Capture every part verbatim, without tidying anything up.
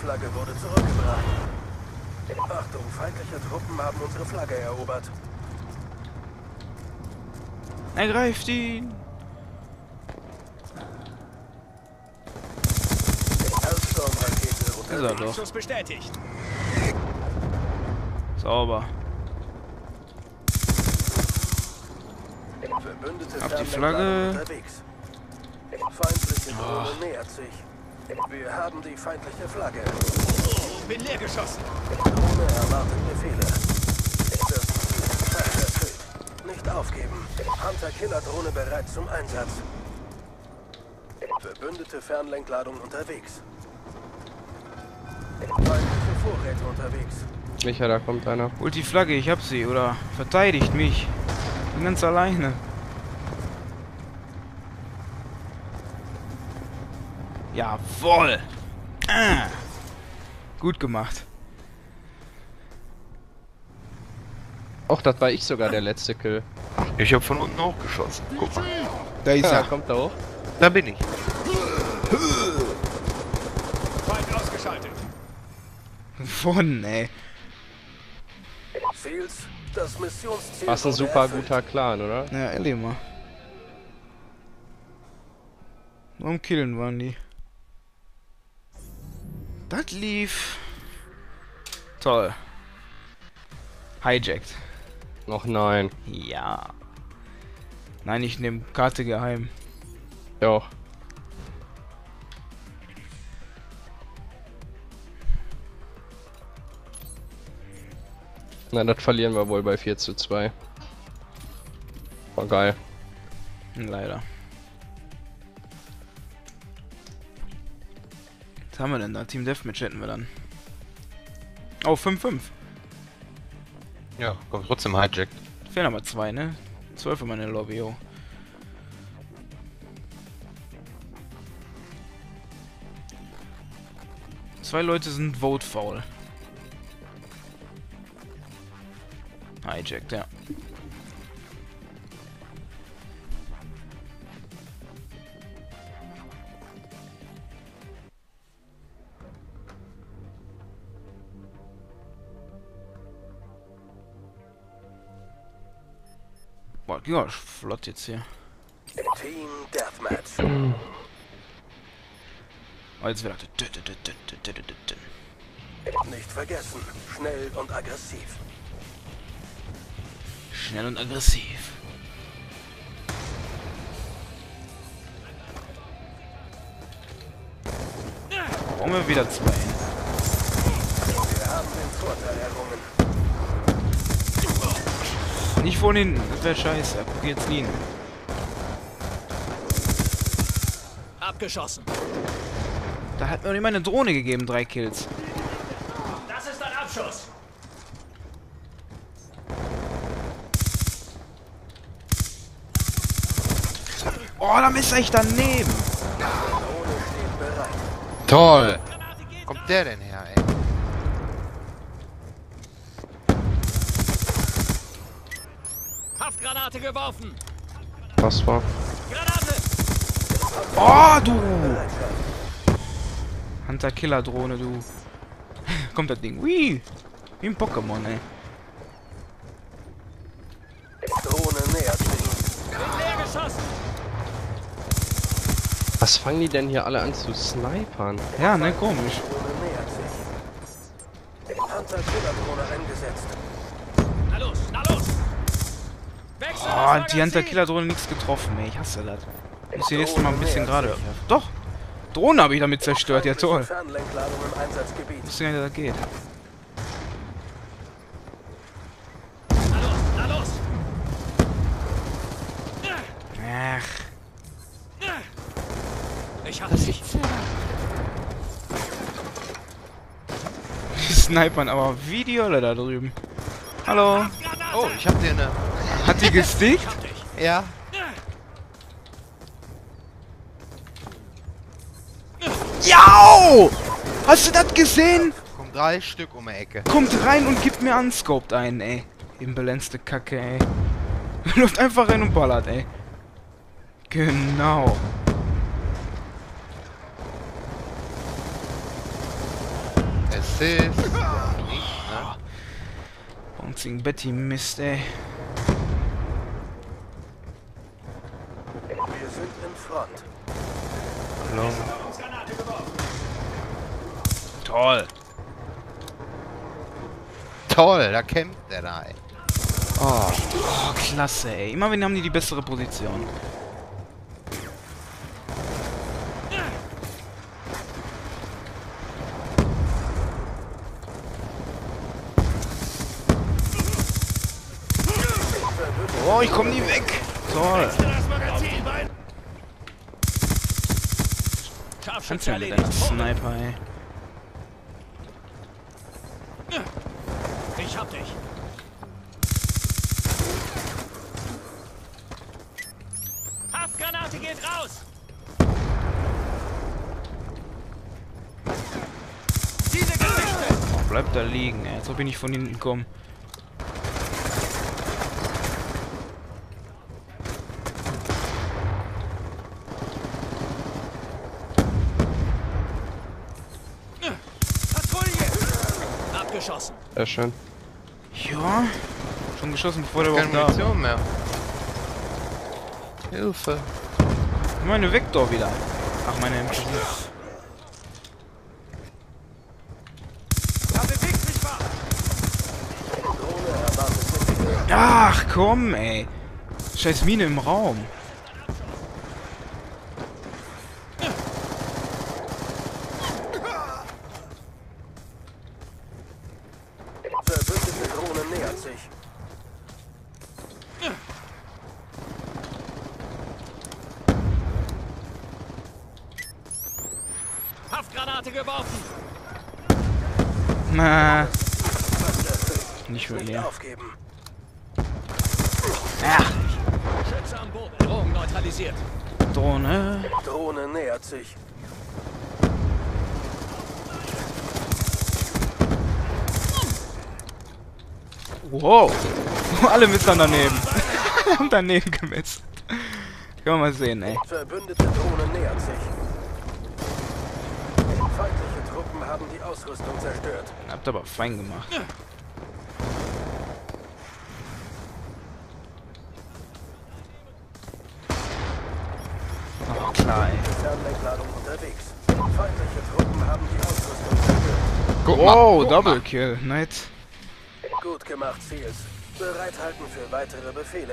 Flagge wurde zurückgebracht. Achtung, feindliche Truppen haben unsere Flagge erobert. Ergreift ihn! Hellstorm-Rakete Ist er doch. Abschuss bestätigt. Sauber. Verbündete Auf die Fernlenkladung Flagge. unterwegs. Feindliche Drohne nähert sich. Wir haben die feindliche Flagge. Bin leer geschossen. Drohne erwartet Befehle. Das Ziel ist fast erfüllt. Nicht aufgeben. Hunter-Killer-Drohne bereit zum Einsatz. Verbündete Fernlenkladung unterwegs. Feindliche Vorräte unterwegs. Micha, da kommt einer. Holt die Flagge, ich hab sie. Oder verteidigt mich. Bin ganz alleine. Jawohl! Ah. Gut gemacht. Och, das war ich sogar der letzte Kill. Ich habe von unten auch geschossen. Guck mal. Da ist Ja, er. kommt da hoch. Da bin ich. Feind ausgeschaltet. Von, ey. Fields, das Missionsziel Was ein wurde super erfüllt. guter Clan, oder? Na, ehrlich mal. Warum killen waren die? Das lief. Toll. Hijacked. Noch nein. Ja. Nein, ich nehme Karte geheim. Ja. Na, das verlieren wir wohl bei vier zu zwei. War geil. Leider. Was haben wir denn da? Team Deathmatch hätten wir dann. Oh, fünf fünf. Ja, kommt trotzdem hijacked. Fehlen aber zwei, ne? zwölf in meine Lobby, oh. Zwei Leute sind vote faul. Hijacked, ja. Boah, ging auch flott jetzt hier. Team Deathmatch. Oh, jetzt wieder. Nicht vergessen, schnell und aggressiv. Schnell und aggressiv. Brauchen wir wieder zwei. Wir haben den Vorteil errungen. Nicht von hinten, das wäre scheiße. Guck jetzt ihn. Abgeschossen. Da hat mir nicht mal eine Drohne gegeben, drei Kills. Das ist ein Abschuss. Oh, da ist echt daneben. Drohne steht bereit. Toll! Wo kommt der denn her, ey? Haftgranate geworfen. Was war? Granate. Oh, du! Hunter-Killer-Drohne, du. Kommt das Ding. Wii! Wie ein Pokémon, ey. Drohne nähert sich. Bin leer geschossen. Was fangen die denn hier alle an zu snipern? Ja, ne, komisch. Drohne nähert sich. Hunter-Killer-Drohne eingesetzt. Na los, na los. Wechsel das Oh, die Magazin. Hunter-Killer-Drohne nichts getroffen, ey. Ich hasse das. Muss hier nächstes Mal ein bisschen gerade. Doch! Drohne habe ich damit zerstört, ja toll. Fernlenkladung im Einsatzgebiet. Ich wusste gar nicht, dass das geht. Na los, na los. Ach. Ich hab dich. Die snipern aber wie die Hölle da drüben. Hallo? Oh, ich hab dir eine. Hat die gestickt? Ja. Ja! Hast du das gesehen? Kommen drei Stück um die Ecke. Kommt rein und gibt mir unscoped ein, ey. Imbalancete Kacke, ey. Läuft einfach rein und ballert, ey. Genau. Assist. Ja, nicht, ne? Bouncing Betty Mist, ey. Wir sind in Front. Long. Toll. Toll, da kämpft der da, ey. Oh, oh, klasse, ey. Immer wenn haben die die bessere Position. Oh, ich komm nie weg. Toll. Kannst du ja mit deiner Sniper, ey. Ich hab dich. Haftgranate geht raus. Diese Geschichte. Oh, bleib da liegen, ey. Als ob ich nicht von hinten komme. Abgeschossen. Sehr schön. Ja. Schon geschossen, bevor der Keine überhaupt da war. Munition mehr. Hilfe. Meine Vektor wieder. Ach, meine M P. Da bewegt sich was. Drohne erwartet Befehle. Ach, komm, ey. Scheiß Mine im Raum. Verbündete Drohne nähert sich. Haftgranate geworfen. Na, Fast erfüllt. nicht Nicht mehr. aufgeben. Ach, Schütze am Boden. Drohung neutralisiert. Drohne. Drohne nähert sich. Wow. Alle Missern daneben. Haben daneben gemessen. Können wir mal sehen, ey. Verbündete Drohne nähert sich. Feindliche Truppen haben die Ausrüstung zerstört. Habt aber fein gemacht. Oh, klar, ey. Fernlenkladung unterwegs. Feindliche Truppen haben die Ausrüstung zerstört. Guck mal. Wow, guck Double mal. Kill. Nett. Gut gemacht, Seals. Bereithalten für weitere Befehle.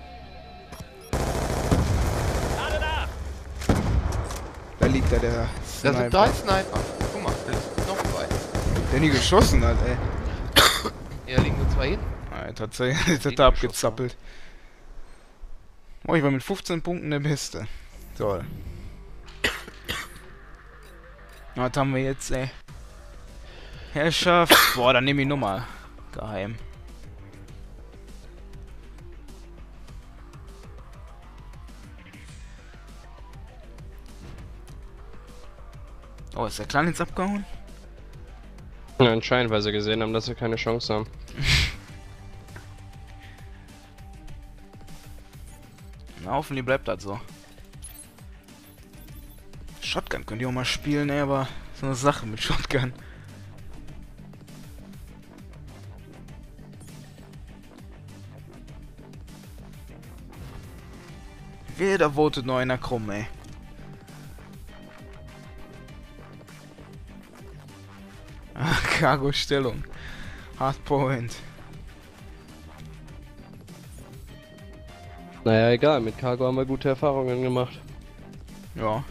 Alle da. Da liegt da der Da sind Sniper, drei Sniper. Guck mal, da sind noch zwei. der nie geschossen hat, ey. Hier liegen nur zwei hin. Ah, tatsächlich, jetzt hat er abgezappelt. Oh, ich war mit fünfzehn Punkten der Beste. Toll. Was haben wir jetzt, ey? Herrschaft. Boah, dann nehme ich Nummer. Geheim. Oh, ist der Clan jetzt abgehauen? Ja, anscheinend, weil sie gesehen haben, dass sie keine Chance haben. Na, hoffentlich bleibt das so. Shotgun könnt ihr auch mal spielen, ey, aber so eine Sache mit Shotgun. Jeder votet nur einer krumm, ey. Ah, Cargo-Stellung. Hardpoint. Naja, egal, mit Cargo haben wir gute Erfahrungen gemacht. Ja.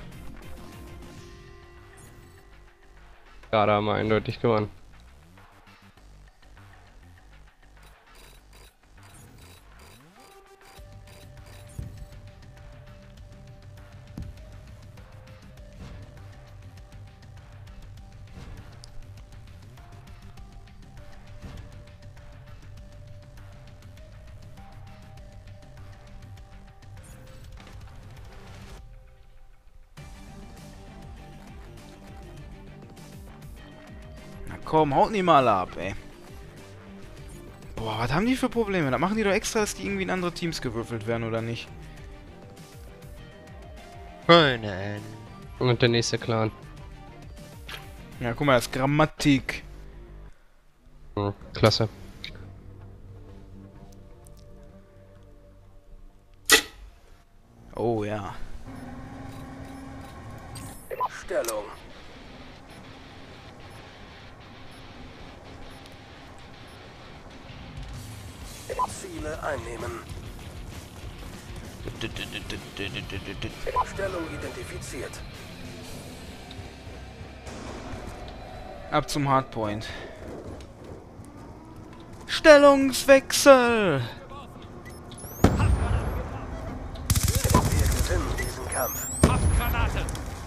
Gerade haben wir eindeutig gewonnen. Na komm, haut nie mal ab, ey. Boah, was haben die für Probleme? Da machen die doch extra, dass die irgendwie in andere Teams gewürfelt werden, oder nicht? Nein. Und der nächste Clan. Ja, guck mal, das ist Grammatik. Hm, klasse. Oh ja. Stellung. Ziele einnehmen. Stellung identifiziert. Ab zum Hardpoint. Stellungswechsel! Wir gewinnen diesen Kampf. Haftgranate!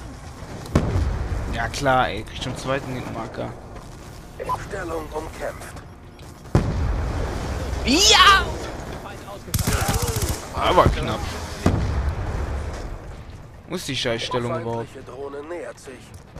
Ja klar, ey, krieg schon zweiten Marker. Stellung umkämpft. Ja! Aber knapp. Wo ist die Scheißstellung überhaupt? Feindliche Drohne nähert sich.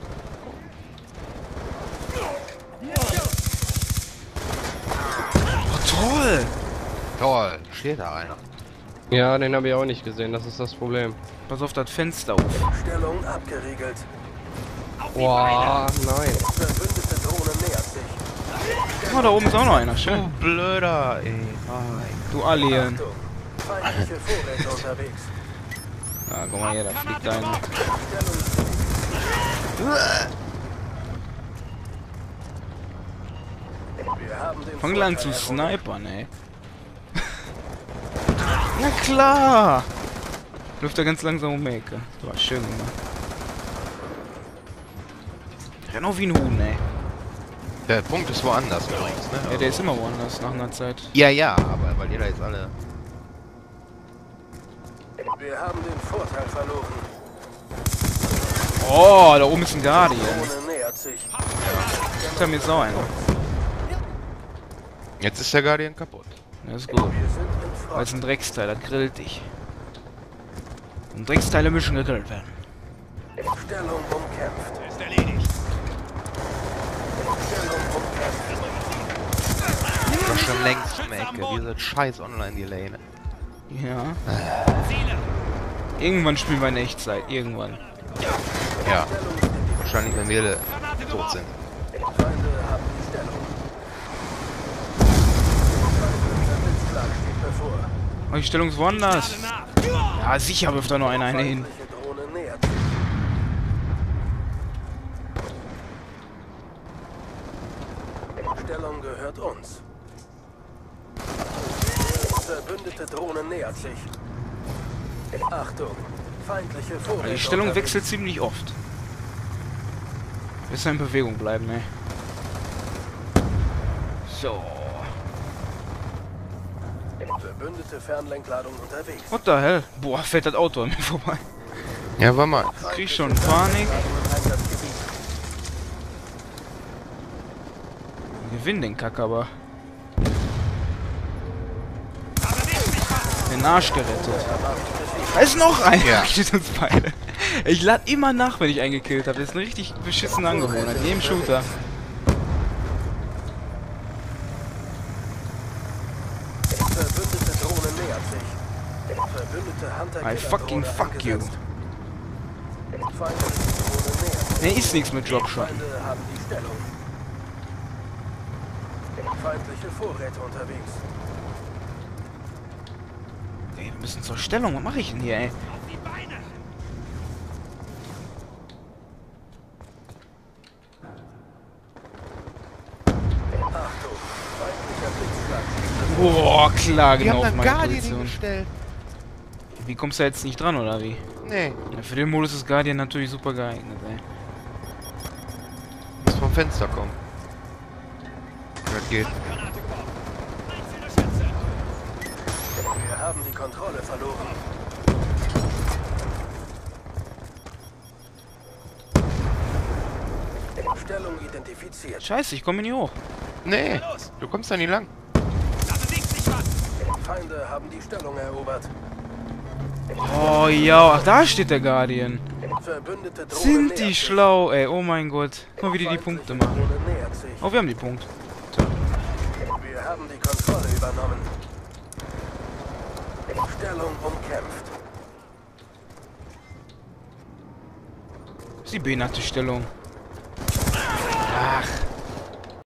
Oh, toll! Toll, steht da einer. Ja, den habe ich auch nicht gesehen, das ist das Problem. Pass auf das Fenster auf. Stellung abgeriegelt. Boah, nein. Verbündete Drohne nähert sich. Oh, da oben ist auch noch einer. Schön. Du blöder, ey. Nein. Du Alien. Achtung, feindliche Vorräte unterwegs. Ja, guck mal hier, da fliegt einer. Stellung Wir haben den Fang an zu Vorteil errungen. snipern, ey. Na klar! Läuft da ganz langsam um die Ecke. Das war schön gemacht. Renn auf wie ein Huhn, ey. Der Punkt ist woanders übrigens, ne? Ja, der ist immer woanders nach einer Zeit. Ja, ja, aber weil ihr da jetzt alle... Wir haben den Vorteil verloren. Oh, da oben ist ein Guardian. Drohne nähert sich. Hinter mir ist auch einer. Jetzt ist der Guardian kaputt. Das ist gut. Wir sind im Weil es Front. ein Drecksteil, das grillt dich. Und Drecksteile müssen gegrillt werden. Stellung umkämpft. Ist erledigt. Stellung umkämpft. Doch schon längst um die Ecke. Diese scheiß Online-Delay, ne? Ja. Ziele! Irgendwann spielen wir in Echtzeit. Irgendwann. Ja. Wahrscheinlich, wenn wir tot sind. Feinde haben die Stellung. Der Blitzschlag steht bevor. Oh, die Stellung ist woanders. Alle nah! Ja, sicher wirft da noch einer eine hin. Feindliche Drohne nähert sich. Stellung gehört uns. Verbündete Drohne nähert sich. Achtung, feindliche Vorräte. Die Stellung unterwegs. wechselt ziemlich oft. Besser in Bewegung bleiben, ey. So. Verbündete Fernlenkladung unterwegs. What the hell? Boah, fährt das Auto an mir vorbei. Ja, war mal. Ich krieg schon Panik. Einsatzgebiet. Wir gewinnen den Kack aber. Den Arsch gerettet. Da ist noch einer. Ja. Steht uns beide. Ich lade immer nach, wenn ich einen gekillt habe. Das ist eine richtig beschissene Angewohnheit. In jedem Shooter. Verbündete Drohne nähert sich. Verbündete Hunter I fucking fuck you. Feindliche Drohne nähert sich. Ne, ist nichts mit Dropshot. Feinde haben die Stellung. Feindliche Vorräte unterwegs. Ey, wir müssen zur Stellung. Was mache ich denn hier, ey? Auf die Beine! Achtung, feindlicher Blitzschlag. Boah, klar, Die genau haben auf einen meine Guardian Position. hingestellt. Wie kommst du jetzt nicht dran, oder wie? Nee, Ja, für den Modus ist Guardian natürlich super geeignet, ey. muss vom Fenster kommen. Das geht. Granate geworfen! Einzelne Schütze! Wir haben die Kontrolle verloren. Stellung identifiziert. Scheiße, ich komme nicht hoch. Nee, du kommst da nie lang. Da bewegt sich was! Feinde haben die Stellung erobert. Oh ja, ach, da steht der Guardian. Verbündete Drohne Sind nähert die sich. schlau, ey. Oh mein Gott. Guck mal, wie die die Punkte Feindliche machen. Drohne nähert sich. Oh, wir haben die Punkte. Wir haben die Kontrolle übernommen. Stellung umkämpft. Das ist die behinderte Stellung. Ach.